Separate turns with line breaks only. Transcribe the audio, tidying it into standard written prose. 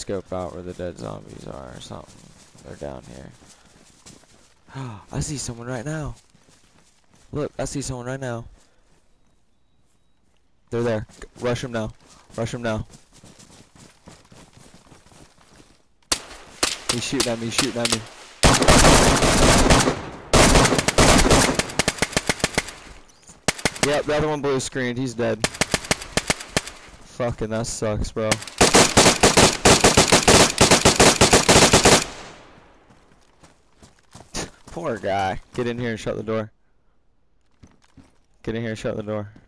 scope out where the dead zombies are or something. They're down here. I see someone right now. Look, I see someone right now. They're there. Rush him now. Rush him now. He's shooting at me. He's shooting at me. Yep, the other one blue screened. He's dead. Fucking that sucks, bro. Poor guy. Get in here and shut the door. Get in here and shut the door.